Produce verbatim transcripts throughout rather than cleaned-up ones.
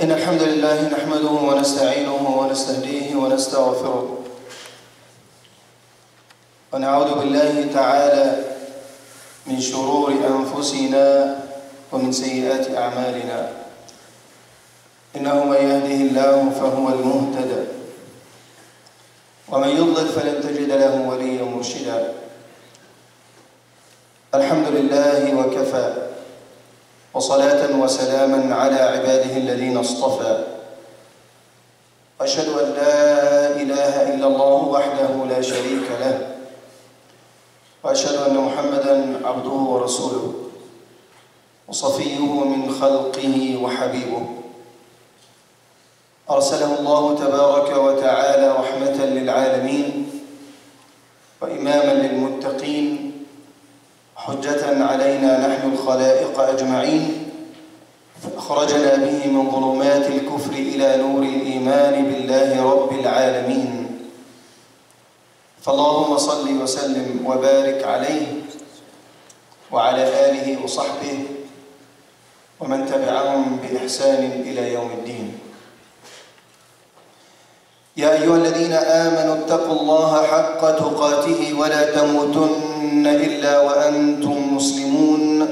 إن الحمد لله نحمده ونستعينه ونستهديه ونستغفره ونعوذ بالله تعالى من شرور أنفسنا ومن سيئات أعمالنا. إنه من يهده الله فهو المهتدى ومن يضلل فلن تجد له وليا مرشدا. الحمد لله وكفى، وصلاة وسلاما على عباده الذين اصطفى. أشهد أن لا إله إلا الله وحده لا شريك له، وأشهد أن محمدًا عبده ورسوله وصفيه من خلقه وحبيبه، أرسله الله تبارك وتعالى رحمة للعالمين وإمامًا للمتقين، حجة علينا نحن الخلائق أجمعين، فأخرجنا به من ظلمات الكفر إلى نور الإيمان بالله رب العالمين. فاللهم صل وسلم وبارك عليه وعلى آله وصحبه ومن تبعهم بإحسان إلى يوم الدين. يا أيها الذين آمنوا اتقوا الله حق تقاته ولا تموتن إلا وأنتم مسلمون.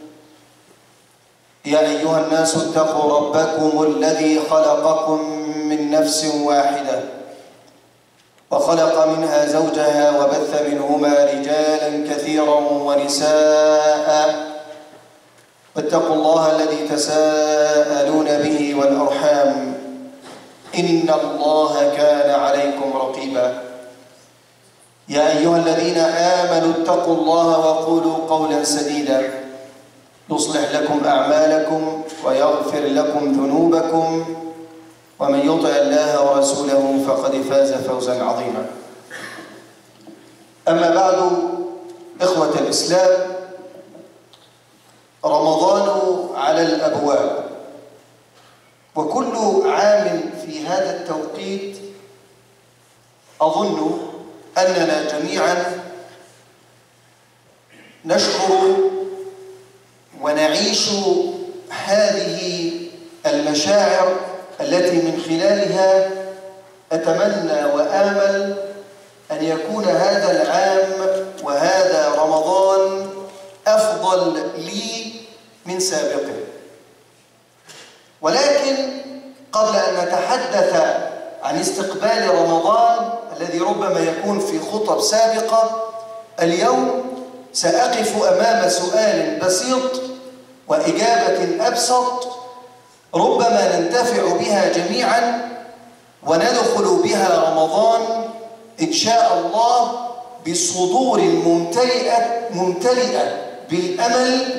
يا أيها الناس اتقوا ربكم الذي خلقكم من نفس واحدة وخلق منها زوجها وبث منهما رجالا كثيرا ونساء، واتقوا الله الذي تساءلون به والأرحام إن الله كان عليكم رقيبا. يا أيها الذين آمنوا اتقوا الله وقولوا قولا سديدا يصلح لكم أعمالكم ويغفر لكم ذنوبكم، ومن يطع الله ورسوله فقد فاز فوزا عظيما. أما بعد، إخوة الإسلام، رمضان على الأبواب، وكل عام في هذا التوقيت أظن أننا جميعا نشعر ونعيش هذه المشاعر التي من خلالها أتمنى وآمل أن يكون هذا العام وهذا رمضان أفضل لي من سابقه. ولكن قبل أن نتحدث عن استقبال رمضان الذي ربما يكون في خطب سابقة، اليوم سأقف أمام سؤال بسيط وإجابة أبسط ربما ننتفع بها جميعا وندخل بها رمضان إن شاء الله بصدور ممتلئة ممتلئة بالأمل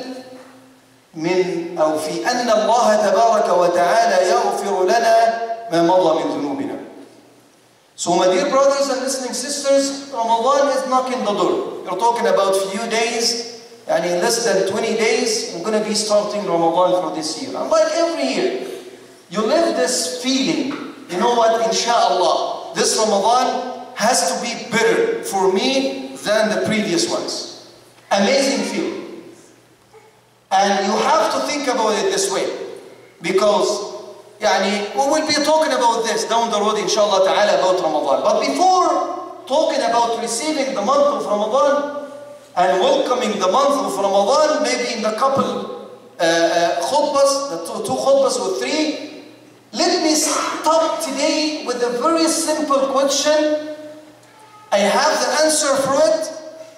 من أو في أن الله تبارك وتعالى يغفر لنا ما مضى من ذنوبنا. So my dear brothers and listening sisters, Ramadan is knocking the door. We're talking about few days, and in less than twenty days, we're going to be starting Ramadan for this year. And like every year, you live this feeling, you know what, inshallah, this Ramadan has to be better for me than the previous ones. Amazing feeling. And you have to think about it this way, because yani, we will be talking about this down the road inshallah ta'ala about Ramadan. But before talking about receiving the month of Ramadan and welcoming the month of Ramadan, maybe in the couple uh, uh, khutbas, the two, two khutbas or three, let me start today with a very simple question. I have the answer for it.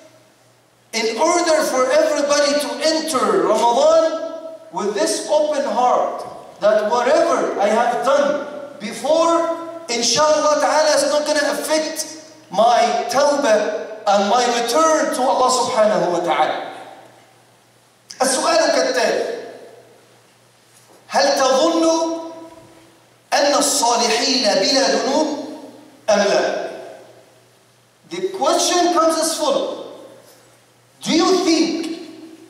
In order for everybody to enter Ramadan with this open heart, that whatever I have done before, inshallah ta'ala, is not going to affect my tawbah and my return to Allah subhanahu wa ta'ala. السؤال كالتالي: هل تظن أن الصالحين بلا ذنوب أم لا؟ The question comes as follows. Do you think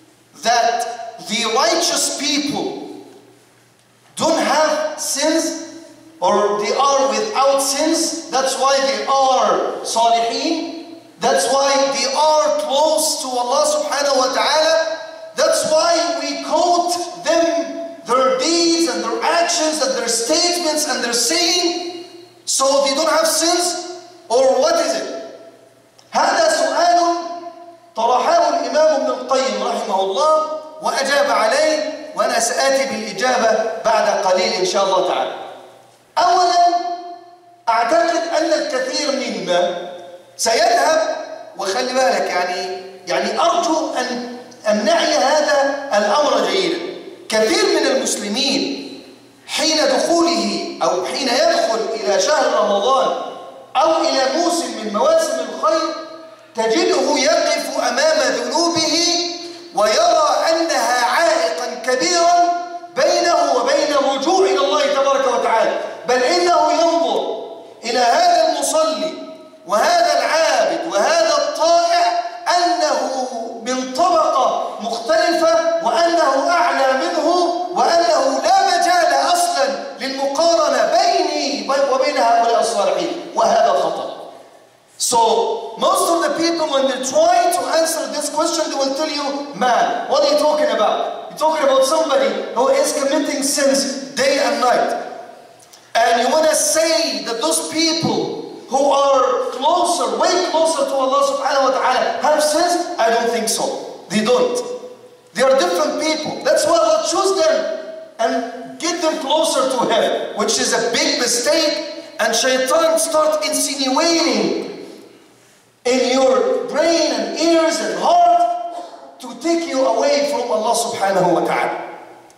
that the righteous people don't have sins, or they are without sins? That's why they are salihin. That's why they are close to Allah subhanahu wa ta'ala. That's why we quote them, their deeds and their actions actions, that their statements and their saying, so they don't have sins? Or what is it? هذا سؤال طرحه الإمام ابن القيم رحمه الله وأجاب عليه، وأنا سآتي بالإجابة بعد قليل إن شاء الله تعالى. أولا أعتقد أن الكثير منا سيذهب، وخلي بالك يعني يعني أرجو أن أن نعي هذا الأمر جيدا. كثير من المسلمين حين دخوله أو حين يدخل إلى شهر رمضان أو إلى موسم من مواسم الخير تجده يقف أمام ذنوبه ويرى أنها عائقا كبيرا بينه وبين الرجوع إلى الله تبارك وتعالى، بل إنه ينظر إلى هذا المصلي وهذا العابد وهذا الطائع أنه من طبقة مختلفة، وأنه أعلى منه، وأنه لا مجال أصلا للمقارنة بيني وبين هؤلاء الصالحين، وهذا خطأ. So most of the people, when they try to answer this question, they will tell you, man, what are you talking about? You're talking about somebody who is committing sins day and night. And you want to say that those people who are closer, way closer to Allah subhanahu wa ta'ala have sins? I don't think so. They don't. They are different people. That's why Allah chose them and get them closer to Him, which is a big mistake. And shaitan start insinuating in your brain and ears and heart to take you away from Allah subhanahu wa ta'ala.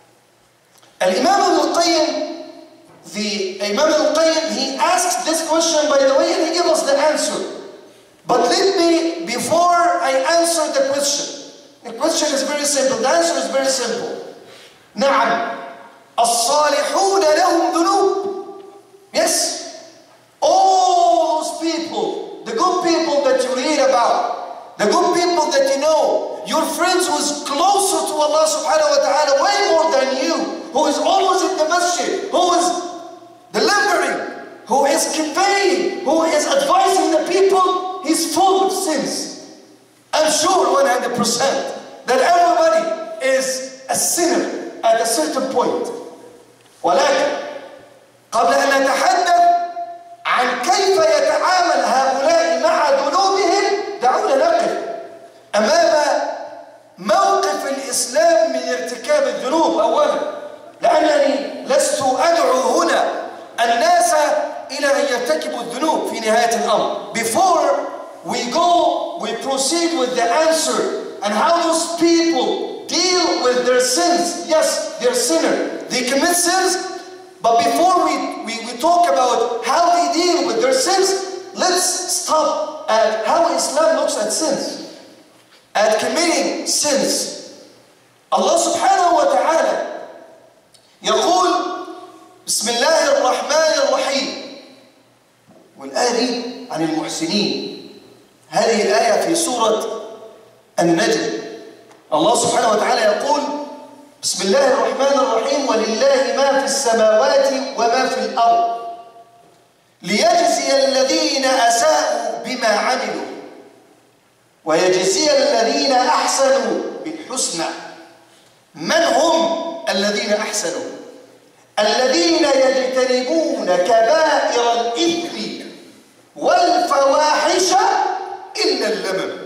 Al-Imam al-Qayyim, the Imam al-Qayyim, he asked this question, by the way, and he gave us the answer. But let me, before I answer the question, the question is very simple, the answer is very simple. نعم الصالحون لهم ذنوب. Yes, all those people, the good people that you read about, the good people that you know, your friends who is closer to Allah subhanahu wa ta'ala way more than you, who is always in the masjid, who is delivering, who is conveying, who is advising the people, he's full of sins. I'm sure one hundred percent that everybody is a sinner at a certain point. ولكن قبل أن نتحدث عن كيف يتعامل هؤلاء مع ذنوبهم، دعونا نقف أمام موقف الإسلام من ارتكاب الذنوب أولا، لأنني لست أدعو هنا الناس إلى أن يرتكبوا الذنوب في نهاية الأمر. Before we go, we proceed with the answer and how those people deal with their sins. Yes, they're sinners. They commit sins, but before we, we, we talk about how they deal with their sins, let's stop at how Islam looks at sins, at committing sins. Allah subhanahu wa ta'ala يقول بسم الله الرحمن الرحيم، والآية دي عن المحسنين. هذه الآية في سورة النجم. الله سبحانه وتعالى يقول بسم الله الرحمن الرحيم ولله ما في السماوات وما في الأرض ليجزي الذين أساءوا بما عملوا ويجزي الذين أحسنوا بالحسنى. من هم الذين أحسنوا؟ الذين يجتنبون كبائر الإثم والفواحش إلا اللمم.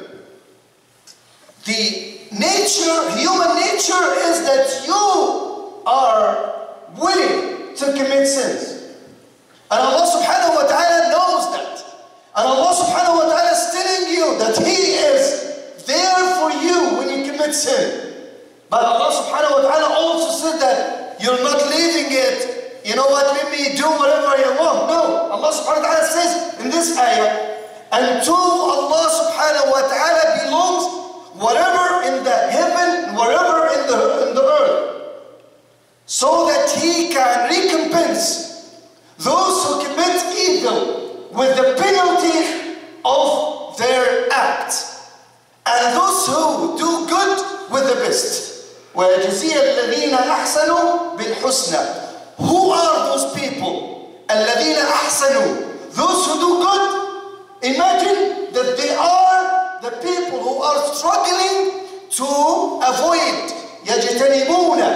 The nature, human nature is that you are willing to commit sins. And Allah subhanahu wa ta'ala knows that. And Allah subhanahu wa ta'ala is telling you that He is there for you when you commit sin. But Allah subhanahu wa ta'ala also said that you're not leaving it, you know what, let me do whatever I want. No, Allah subhanahu wa ta'ala says in this ayah, and to Allah subhanahu wa ta'ala belongs whatever in the heaven, whatever in the, in the earth, so that He can recompense those who commit evil with the penalty of their acts, and those who do good with the best. وَيَجْزِيَ الَّذِينَ أَحْسَنُوا بِالْحُسْنَى. Who are those people? الَّذِينَ أَحْسَنُوا. Those who do good. Imagine that they are the people who are struggling to avoid يَجْتَنِبُونَ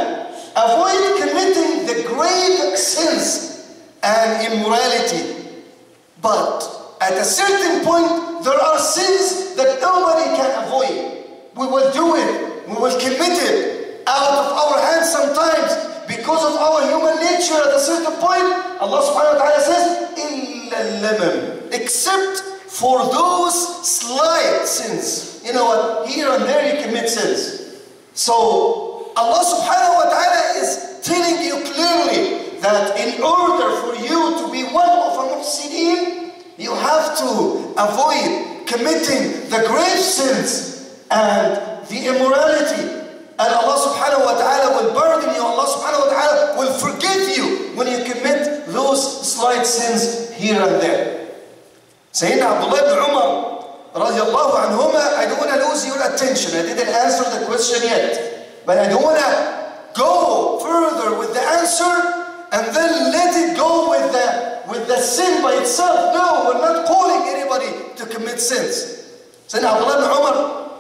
avoid committing the grave sins and immorality. But at a certain point, there are sins that nobody can avoid. We will do it. We will commit it out of our hands sometimes because of our human nature. At a certain point, Allah subhanahu wa ta'ala says, إِلَّا الْلَمَمْ, except for those slight sins. You know what? Here and there you commit sins. So Allah subhanahu wa ta'ala is telling you clearly that in order for you to be one of a muhsinin, you have to avoid committing the grave sins and the immorality. And Allah subhanahu wa ta'ala will pardon you. Allah subhanahu wa ta'ala will forgive you when you commit those slight sins here and there. Sayyidina Abdullah ibn Umar radiallahu anhuma, I don't want to lose your attention. I didn't answer the question yet. But I don't want to go further with the answer and then let it go with the, with the sin by itself. No, we're not calling anybody to commit sins. Sayyidina Abdullah ibn Umar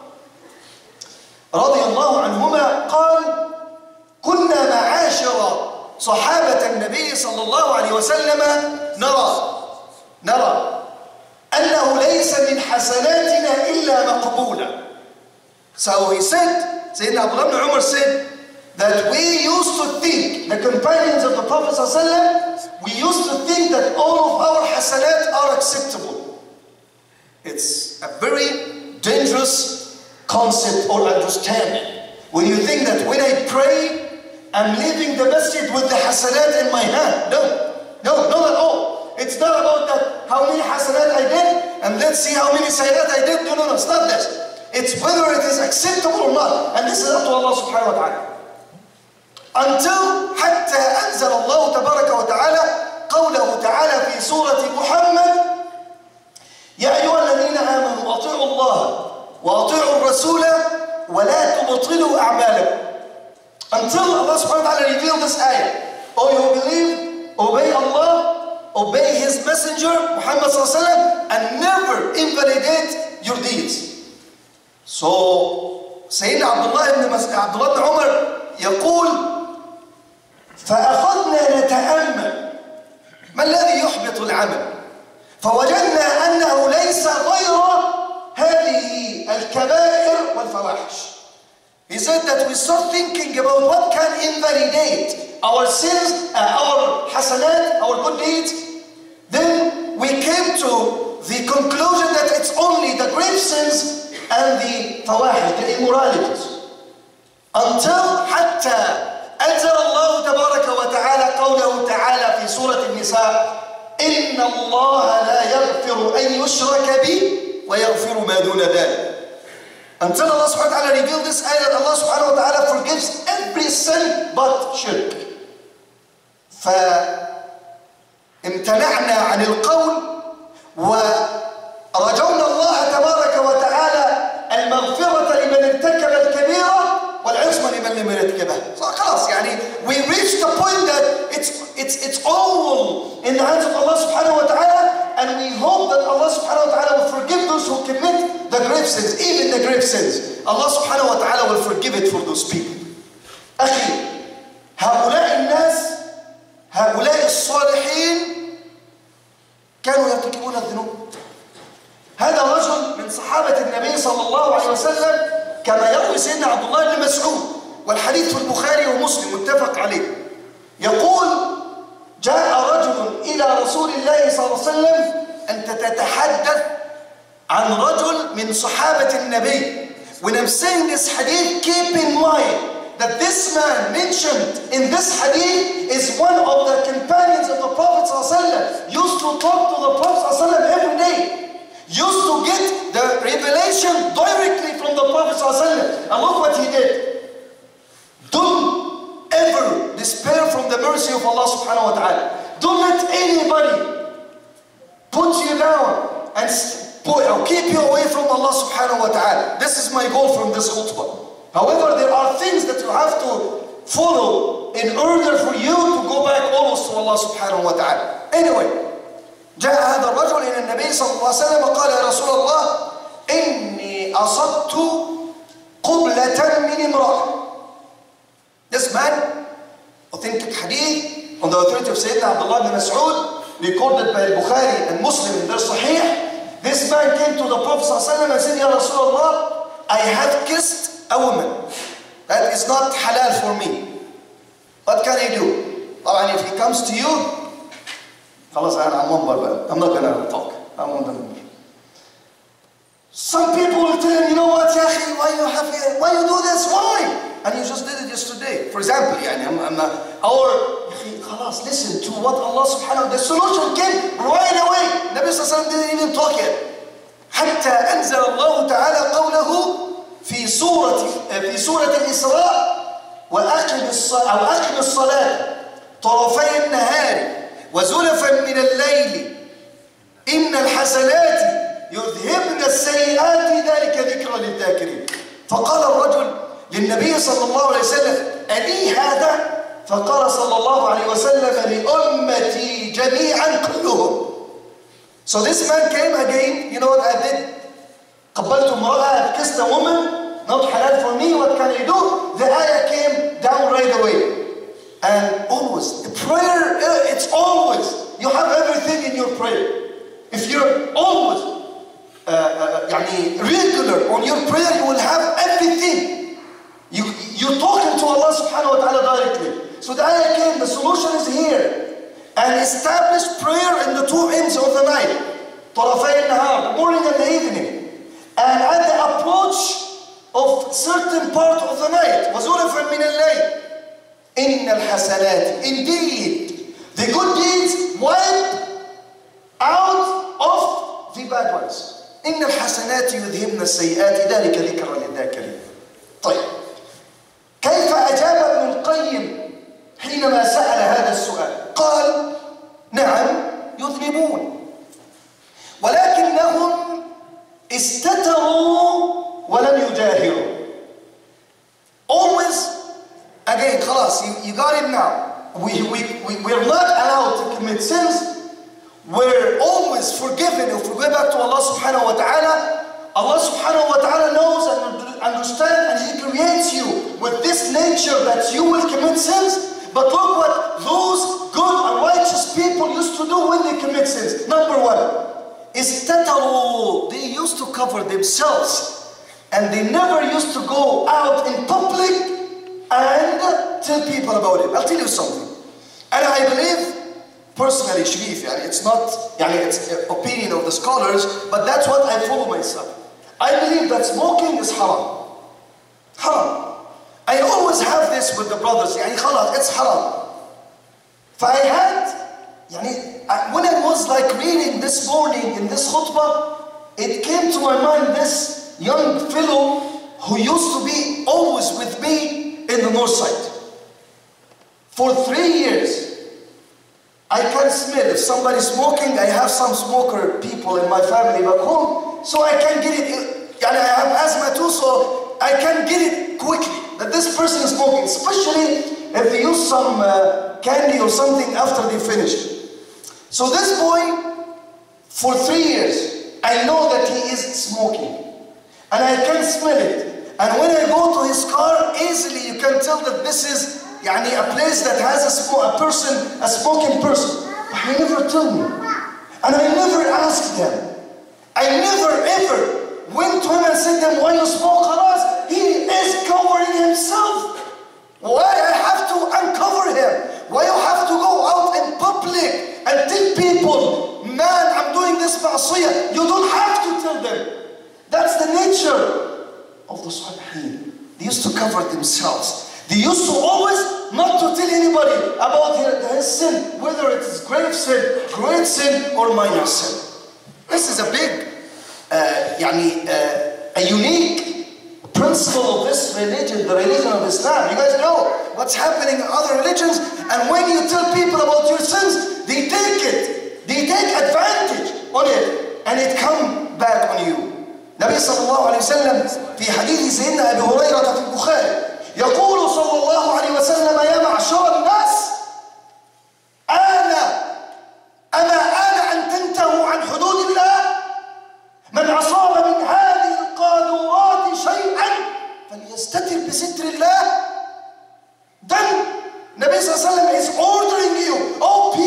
رضي الله عنهما قال كنا معاشر صحابة النبي صلى الله عليه وسلم نرى نرى أنه ليس من حسناتنا إلا مقبولة. So he said, Sayyidina Abdullah ibn Umar said that we used to think, the companions of the Prophet ﷺ, we used to think that all of our hasanat are acceptable. It's a very dangerous concept or understanding. When you think that when I pray, I'm leaving the masjid with the hasanat in my hand. No, no, not at all. It's not about that, how many hasanat I did, and let's see how many sayyat I did. No, no, no, it's not this. It's whether it is acceptable or not. And this is up to Allah subhanahu wa ta'ala. Until حتى أنزل الله تبارك وتعالى قوله تعالى في سورة محمد يا أيها الذين آمنوا أطيعوا الله وأطيعوا الرسول ولا تبطلوا أعمالكم. Until Allah subhanahu wa ta'ala revealed this ayah. Oh, you believe, obey Allah, obey His Messenger, Muhammad sallallahu alayhi wa sallam, and never invalidate your deeds. So, Sayyidina Abdullah ibn, Abdullah ibn Umar يقول فأخذنا نتأمل ما الذي يحبط العمل فوجدنا أنه ليس غير هذه الكبائر والفواحش. He said that we start thinking about what can invalidate our sins, uh, our hasanat, our good deeds. Then we came to the conclusion that it's only the grave sins and the fawahish, the immoralities. Until حتى أنزل الله تبارك وتعالى قوله تعالى في سورة النساء إن الله لا يغفر أن يشرك به ويغفر ما دون ذلك. Until Allah subhanahu wa ta'ala revealed this ayah that Allah subhanahu wa ta'ala forgives every sin but shirk. فامتنعنا عن القول ورجونا الله تبارك وتعالى المغفرة لمن ارتكب الكبيرة والعصمة لمن لم يرتكبها. So خلاص يعني we reached the point that it's it's it's all in the hands of Allah subhanahu wa ta'ala, and we hope that Allah subhanahu wa ta'ala will forgive those who commit the grave sins, even the grave sins. Allah subhanahu wa ta'ala will forgive it for those people. أخي هؤلاء الناس هؤلاء الصالحين كانوا يرتكبون الذنوب. هذا رجل من صحابة النبي صلى الله عليه وسلم كما يروي سيدنا عبد الله بن مسعود، والحديث في البخاري ومسلم متفق عليه، يقول جاء رجل إلى رسول الله صلى الله عليه وسلم. أنت تتحدث عن رجل من صحابة النبي. When I'm saying this hadith, keep in mind that this man mentioned in this hadith is one of the companions of the Prophet ﷺ, used to talk to the Prophet ﷺ every day, used to get the revelation directly from the Prophet ﷺ. And look what he did. Don't ever despair from the mercy of Allah subhanahu wa ta'ala. Don't let anybody put you down and put, or keep you away from Allah subhanahu wa ta'ala. This is my goal from this khutbah. However, there are things that you have to follow in order for you to go back always to Allah subhanahu wa ta'ala. Anyway, جاء هذا الرجل إلى النبي صلى الله عليه وسلم وقال يا رسول الله إني أصبت قبلة من امرأة. This man Sayyidina Abdullah ibn Mas'ud, recorded by Bukhari and Muslim in their Sahih. This man came to the Prophet ﷺ and said, Ya Rasulullah, I have kissed a woman. That is not halal for me. What can I do? طبعا if he comes to you, خلاص أنا عم منبر بقى. I'm not gonna talk. I'm on the number. Some people will tell him, you know what, يا أخي, why you have, why you do this? Why? And you just did it yesterday. For example, يعني I'm, I'm not, or خلاص, listen to what Allah subhanahu wa ta'ala, the solution came right away. Nabi sallallahu alayhi wa sallam didn't even talk yet. حتى أنزل الله تعالى قوله في سورة في سورة الإسراء وأقم الصلاة أو أقم الصلاة طرفي النهار وزلفا من الليل إن الحسنات يذهبن السيئات ذلك ذكرى للذاكرين. فقال الرجل للنبي صلى الله عليه وسلم ألي هذا؟ فقال صلى الله عليه وسلم لأمتي جميعا كلهم. So this man came again, you know what I did? قبلت امرأة, I kissed a woman, not halal for me, what can I do? The ayah came down right away. And always, the prayer, it's always, you have everything in your prayer. If you're always uh, uh, يعني regular on your prayer, you will have everything. You, you're talking to Allah subhanahu wa ta'ala directly. So the ayah came, the solution is here. And establish prayer in the two ends of the night. طرفي النهار, the morning and the evening. And at the approach of certain part of the night. وَزُلَفًا مِنَ اللَّيْلِ إِنَّ الْحَسَنَاتِ. Indeed, the good deeds wipe out of the bad ones. إِنَّ الْحَسَنَاتِ يُذْهِبْنَ السَّيِّئَاتِ ذَلِكَ ذِكْرًا لِلذَّاكِرِينَ. طيب, كيف أجاب ابن القيم حينما سأل هذا السؤال؟ قال نعم يذنبون ولكنهم استتروا ولم يجاهروا. Always, again, خلاص, you, you got it now. We, we, we, we're not allowed to commit sins. We're always forgiven if we go back to Allah subhanahu wa ta'ala. Allah subhanahu wa ta'ala knows and understands, and He creates you with this nature that you will commit sins. But look what those good and righteous people used to do when they commit sins. Number one, istataru. They used to cover themselves. And they never used to go out in public and tell people about it. I'll tell you something. And I believe, personally, Sharif, it's not, it's opinion of the scholars, but that's what I follow myself. I believe that smoking is haram. Haram. I always have this with the brothers, يعني خلاص, it's haram. I had, يعني, when I was like reading this morning in this khutbah, it came to my mind this young fellow who used to be always with me in the north side. For three years, I can smell if somebody's smoking. I have some smoker people in my family back home, so I can get it. يعني, I have asthma too, so I can get it quickly that this person is smoking, especially if they use some uh, candy or something after they finish. So this boy, for three years, I know that he is smoking, and I can smell it. And when I go to his car, easily you can tell that this is يعني, a place that has a, sm a person, a smoking person. But he never told me, and I never asked them. I never ever went to him and said to him, why you smoke? Khalas, he is covering himself. Why I have to uncover him? Why you have to go out in public and tell people, man, I'm doing this ma'asiyah? You don't have to tell them. That's the nature of the Salihin. They used to cover themselves. They used to always not to tell anybody about his sin, whether it is grave sin, great sin, or minor sin. This is a big, uh, يعني, uh, a unique principle of this religion, the religion of Islam. You guys know what's happening in other religions, and when you tell people about your sins, they take it, they take advantage on it, and it comes back on you. Nabi sallallahu alayhi wa sallam في حديث سيدنا أبي هريرة في البخاري يقول صلى الله عليه وسلم يا معشر الناس أنا أما آن أن تنتهوا عن حدود الله من أصاب من هذه القاذورات شيئا فليستتر بستر الله. Then Nabi sallallahu alayhi wa sallam is ordering you, oh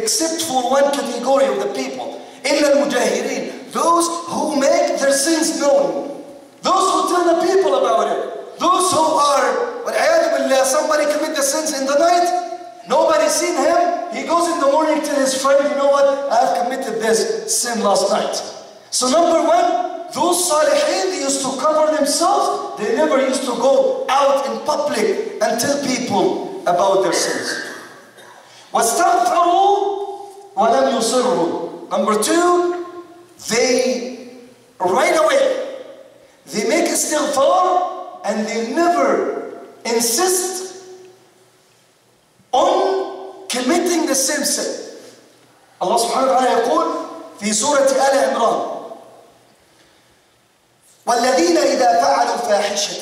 except for one category of the people. إِلَّا الْمُجَاهِرِينَ, those who make their sins known. Those who tell the people about it. Those who are, وَالْعِيَاذُ بِاللَّهِ, somebody commit the sins in the night, nobody's seen him, he goes in the morning to his friend, you know what, I've committed this sin last night. So number one, those salihin, they used to cover themselves, they never used to go out in public and tell people about their sins. وَاسْتَغْفَرُوا وَلَمْ يُصِرُّوا. Number two, they right away, they make istighfar and they never insist on committing the same sin. Allah subhanahu wa ta'ala يقول في سورة آل عمران والذين إذا فعلوا فاحشة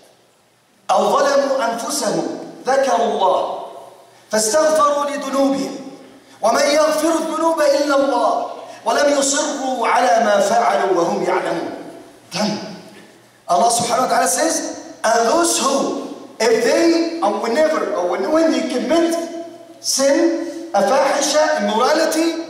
أو ظلموا أنفسهم ذكروا الله فاستغفروا لذنوبهم ومن يغفر الذنوب إلا الله ولم يصروا على ما فعلوا وهم يعلمون. Then Allah subhanahu wa ta'ala says, and those who, if they, or whenever, or when, when they commit sin, a fahisha, immorality,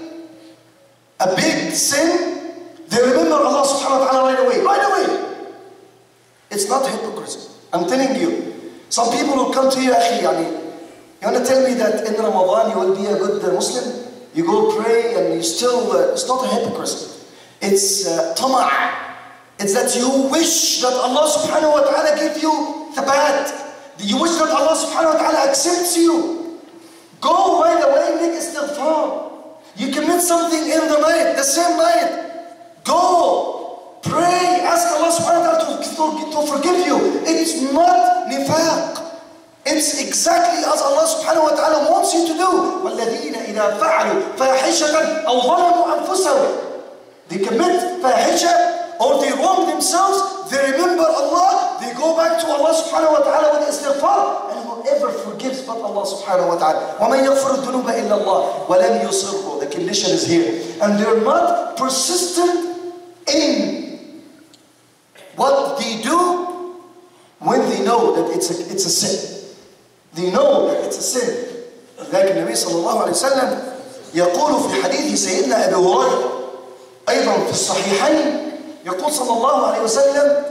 a big sin, they remember Allah subhanahu wa ta'ala right away. Right away. It's not hypocrisy. I'm telling you. Some people will come to you, Akhi, yani, you want to tell me that in Ramadan you will be a good Muslim? You go pray and you still, uh, it's not a hypocrisy. It's uh, tama'. It's that you wish that Allah subhanahu wa ta'ala give you thabat. You wish that Allah subhanahu wa ta'ala accepts you. Go right away, make istighfar. You commit something in the night, the same night. Go, pray, ask Allah subhanahu wa ta'ala to, to, to forgive you. It's not nifaq. It's exactly as Allah subhanahu wa ta'ala wants you to do. وَالَّذِينَ إِذَا فَعَلُوا فَاحِشَةً أَوْ ظَلَمُوا أَنفُسَهُم. They commit fahisha or they wrong themselves, they remember Allah, they go back to Allah subhanahu wa ta'ala with istighfar, and whoever forgives but Allah subhanahu wa ta'ala. وَمَنْ يَغْفِرُ الذُّنُوبَ إِلَّا اللَّهُ وَلَمْ يُصِرُّوا. The condition is here. And they're not persistent in what they do when they know that it's a, it's a sin. They know that it's a sin. لكن النبي صلى الله عليه وسلم يقول في حديث سيدنا أبي هريرة أيضا في الصحيحين يقول صلى الله عليه وسلم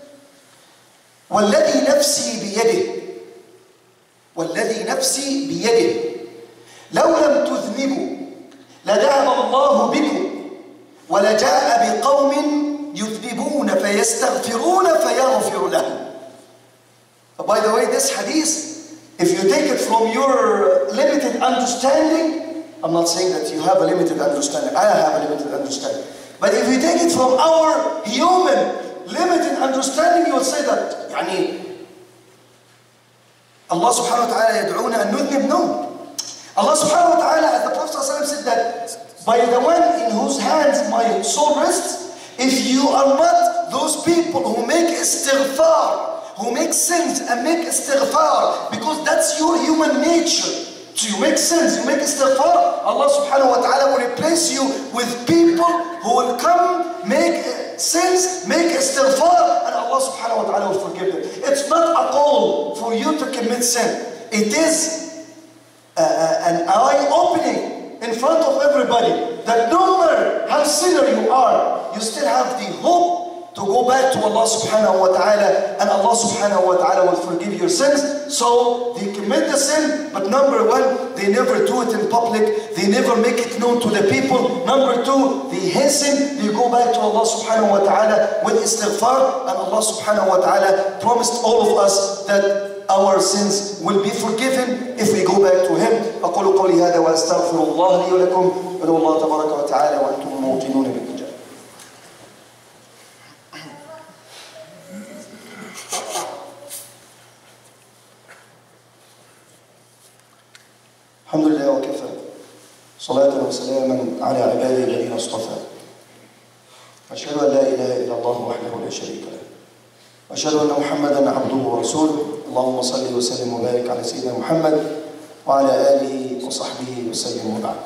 والذي نفسي بيده والذي نفسي بيده لو لم تذنبوا لذهب الله بكم ولجاء بقوم يذنبون فيستغفرون فيغفر لهم. By the way, this hadith, if you take it from your limited understanding, I'm not saying that you have a limited understanding, I have a limited understanding. But if we take it from our human limited understanding, you will say that يعني Allah subhanahu wa ta'ala يدعونا أن نذنب. No. Allah subhanahu wa ta'ala, as the Prophet said that by the one in whose hands my soul rests, if you are not those people who make istighfar, who make sins and make istighfar, because that's your human nature. So you make sins, you make istighfar, Allah subhanahu wa ta'ala will replace you with people who will come, make sins, make istighfar, and Allah subhanahu wa ta'ala will forgive them. It's not a call for you to commit sin. It is uh, uh, an eye-opening in front of everybody that no matter how sinner you are, you still have the hope to go back to Allah subhanahu wa ta'ala, and Allah subhanahu wa ta'ala will forgive your sins. So they commit the sin, but number one, they never do it in public, they never make it known to the people. Number two, they hasten, they go back to Allah subhanahu wa ta'ala with istighfar, and Allah subhanahu wa ta'ala promised all of us that our sins will be forgiven if we go back to Him. أقول قولي هذا وأستغفر الله لي ولكم ولو الله تبارك وتعالى وأنتم موقنون بالإجابة. الحمد لله وكفى صلاة وسلاما على عباده الذين اصطفى أشهد أن لا إله إلا الله وحده لا شريك له وأشهد أن محمدا عبده ورسوله اللهم صل وسلم وبارك على سيدنا محمد وعلى آله وصحبه وسلم وبعد.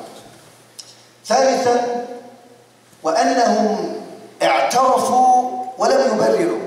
ثالثا وأنهم اعترفوا ولم يبرروا.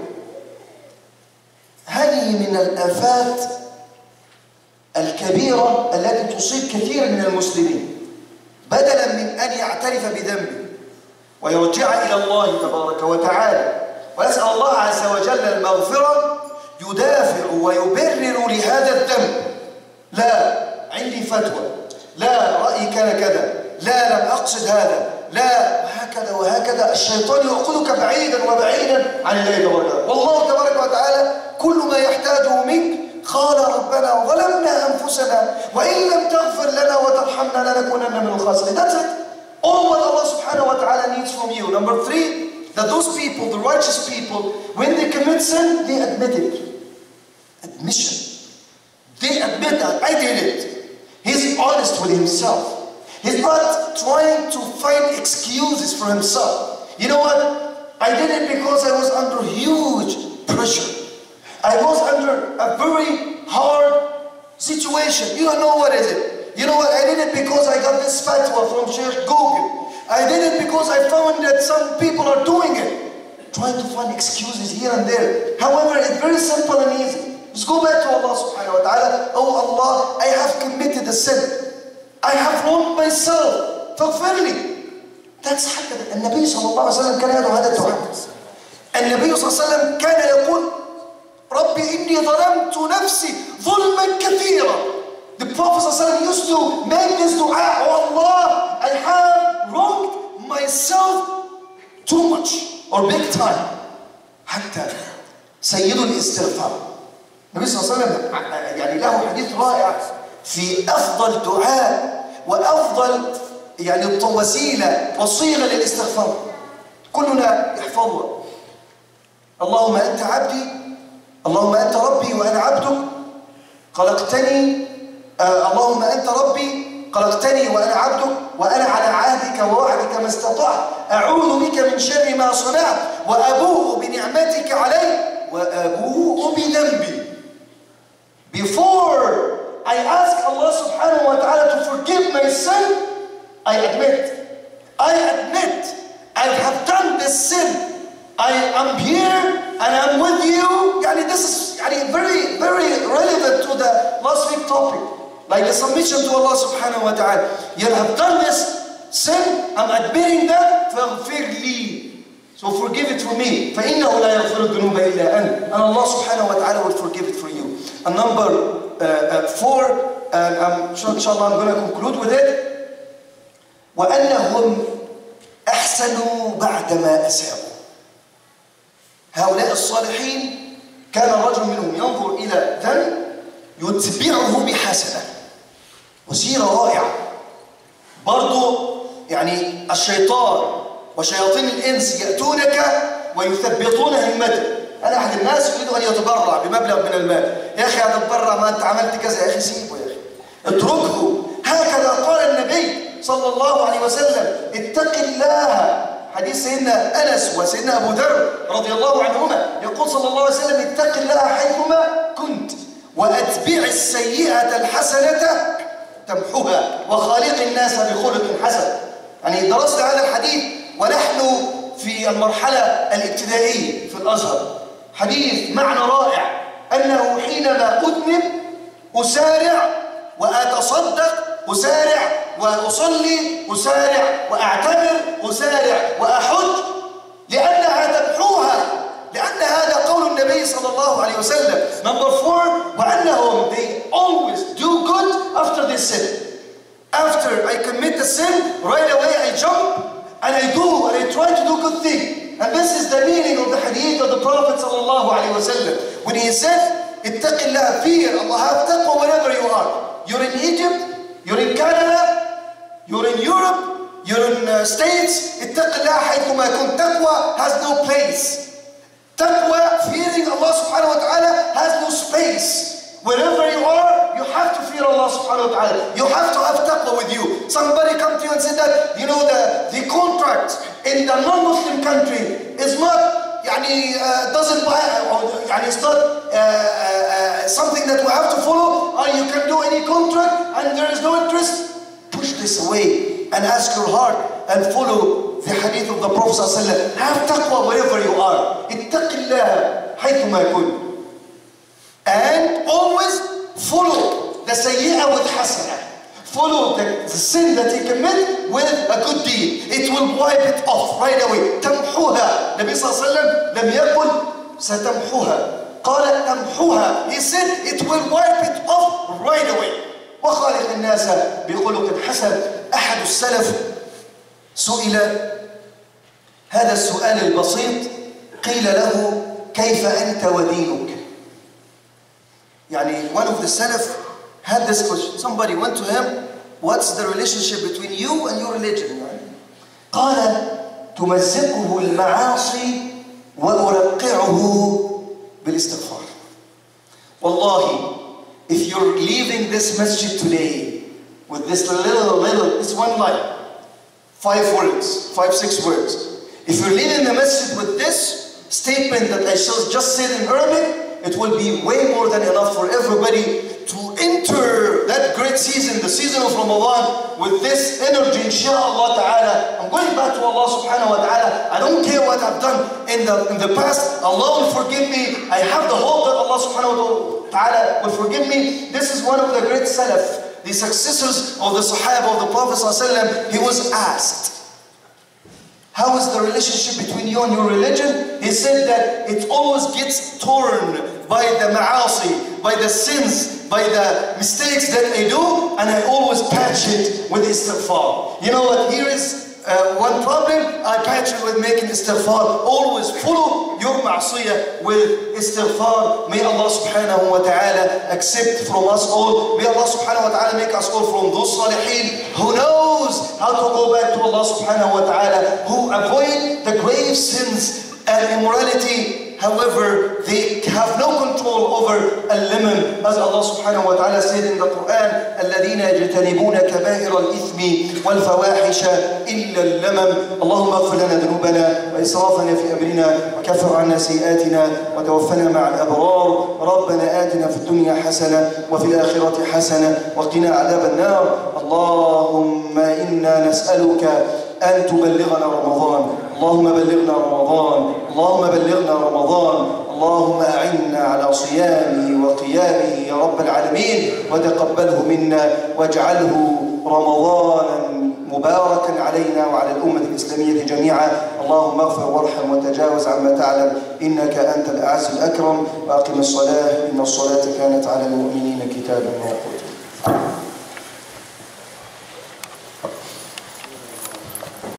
هذه من الآفات الكبيرة التي تصيب كثير من المسلمين، بدلا من أن يعترف بذنبه ويرجع إلى الله تبارك وتعالى ويسأل الله عز وجل المغفرة، يدافع ويبرر لهذا الذنب. لا، عندي فتوى، لا، رأيي كان كذا، لا، لم أقصد هذا، لا، وهكذا وهكذا. الشيطان يأخذك بعيدا وبعيدا عن الله تبارك وتعالى. والله تبارك وتعالى كل ما يحتاجه منك قال ربنا ظلمنا أنفسنا وإن لم تغفر لنا وترحمنا لنكونن من الخاسرين. That's it. All what Allah subhanahu wa ta'ala needs from you. Number three, that those people, the righteous people, when they commit sin, they admit it. Admission. They admit that I did it. He's honest with himself. He's not trying to find excuses for himself. You know what? I did it because I was under huge pressure. I was under a very hard situation. You don't know what is it. You know what? I did it because I got this fatwa from Sheikh Google. I did it because I found that some people are doing it. Trying to find excuses here and there. However, it's very simple and easy. Just go back to Allah subhanahu wa ta'ala. Oh Allah, I have committed a sin. I have wronged myself. فاغفر لي. That's حتى النبي صلى الله عليه وسلم كان يدعو هذا الدعاء. النبي صلى الله عليه وسلم كان يقول ربي إني ظلمت نفسي ظلما كثيرا. The Prophet ﷺ used to make this dua. Oh Allah, I have wronged myself too much or big time. حتى سيد الاستغفار. النبي صلى الله عليه وسلم يعني له حديث رائع في أفضل دعاء وأفضل يعني وسيلة وصيغة للاستغفار. كلنا يحفظها. اللهم أنت عبدي، اللهم أنت ربي وأنا عبدك، خلقتني، آه اللهم أنت ربي خلقتني وأنا عبدك، وأنا على عهدك ووعدك ما استطعت، أعوذ بك من شر ما صنعت، وأبوء بنعمتك علي وأبوء بذنبي. Before I ask Allah subhanahu wa ta'ala to forgive my sin, I admit, I admit I have done this sin. I am here and I'm with you. Yani this is yani very, very relevant to the last week topic. Like the submission to Allah subhanahu wa ta'ala. You have done this sin, I'm admitting that, فَاغْفِرْ لِي. So forgive it for me. فَإِنَّهُ لَا يَغْفِرُ الذُّنُوبَ إِلَّا أَنْتَ. And Allah subhanahu wa ta'ala will forgive it for you. And number uh, uh, four, and I'm sure inshallah I'm going to conclude with it. وأنهم أحسنوا بعدما أساءوا. هؤلاء الصالحين كان الرجل منهم ينظر إلى ذنب يتبعه بحسنة. وسيرة رائعة. برضو يعني الشيطان وشياطين الإنس يأتونك ويثبطون همتك. أنا أحد الناس يريد أن يتبرع بمبلغ من المال. يا أخي هتتبرع، ما أنت عملت كذا، يا أخي سيبه يا أخي، اتركه. هكذا قال النبي صلى الله عليه وسلم اتق الله. حديث سيدنا أنس وسيدنا أبو ذر رضي الله عنهما يقول صلى الله عليه وسلم اتق الله حيثما كنت وأتبع السيئة الحسنة تمحها وخالق الناس بخلق حسن. يعني درسنا هذا الحديث ونحن في المرحلة الابتدائية في الأزهر. حديث معنى رائع أنه حينما أذنب أسارع وأتصدق، أسارع وأصلي، أسارع وأعتمر، أسارع وأحج، لأنها تمحوها، لأن هذا قول النبي صلى الله عليه وسلم. Number four, وأنهم they always do good after they sin. After I commit the sin, right away I jump and I do and I try to do good thing. And this is the meaning of the hadith of the Prophet صلى الله عليه وسلم when he said, اتق الله, fear Allah, have taqwa wherever you are. You're in Egypt, you're in Canada, you're in Europe, you're in uh, States. اتق الله حيثما كنت. Taqwa has no place. Taqwa, fearing Allah subhanahu wa ta'ala, has no space. Wherever you are, you have to fear Allah subhanahu wa ta'ala. You have to have taqwa with you. Somebody come to you and say that, you know, the, the contract in the non-Muslim country is not, yani, uh, doesn't buy, or yani, it's not uh, uh, something that we have to follow, or you can do any contract and there is no interest. Push this away and ask your heart and follow the hadith of the Prophet sallallahu alaihi wasallam. Have taqwa wherever you are. اتق الله حيثما كنت. And always follow the sayyi'ah with hasanah. follow the, the sin that he commit with a good deed. It will wipe it off right away. تمحوها. النبي صلى الله عليه وسلم لم يقل ستمحوها. قال تمحوها. He said it will wipe it off right away. وخالق الناس بخلق حسن. أحد السلف سئل هذا السؤال البسيط، قيل له كيف أنت ودينك؟ يعني one of the Salaf had this question. Somebody went to him, what's the relationship between you and your religion? قال تمزقه المعاصي وأرقعه بالاستغفار. Wallahi, if you're leaving this masjid today with this little, little, it's one line, five words, five, six words. If you're leaving the masjid with this statement that I shall just said in Arabic, it will be way more than enough for everybody to enter that great season, the season of Ramadan, with this energy, inshallah ta'ala. I'm going back to Allah subhanahu wa ta'ala. I don't care what I've done in the, in the past. Allah will forgive me. I have the hope that Allah subhanahu wa ta'ala will forgive me. This is one of the great Salaf, the successors of the Sahaba of the Prophet sallallahu alaihi wasallam. He was asked, how is the relationship between you and your religion? He said that it always gets torn by the ma'asi, by the sins, by the mistakes that I do, and I always patch it with istighfar. You know what? Here is uh, one problem. I patch it with making istighfar. Always follow your ma'asiyah with istighfar. May Allah subhanahu wa ta'ala accept from us all. May Allah subhanahu wa ta'ala make us all from those salihin who knows how to go back to Allah subhanahu wa ta'ala, who avoid the grave sins and immorality. However, they have no control over al-limam, as Allah subhanahu wa ta'ala said in the Quran, الَّذِينَ يَجْتَنِبُونَ كَبَائِرَ الْإِثْمِ وَالْفَوَاحِشَ إِلَّا اللَّمَمْ. اللهم اغفر لنا ذنوبنا وإسرافنا في أمرنا وكفر عنا سيئاتنا وتوفنا مع الأبرار. ربنا آتنا في الدنيا حسنة وفي الآخرة حسنة وقنا عذاب النار. اللهم إنا نسألك أن تبلغنا رمضان. اللهم بلغنا رمضان. اللهم بلغنا رمضان. اللهم أعنا على صيامه وقيامه يا رب العالمين، وتقبله منا واجعله رمضانا مباركا علينا وعلى الأمة الإسلامية جميعا. اللهم اغفر وارحم وتجاوز عما تعلم، إنك أنت الأعز الأكرم. وأقم الصلاة إن الصلاة كانت على المؤمنين كتابا موقوتا.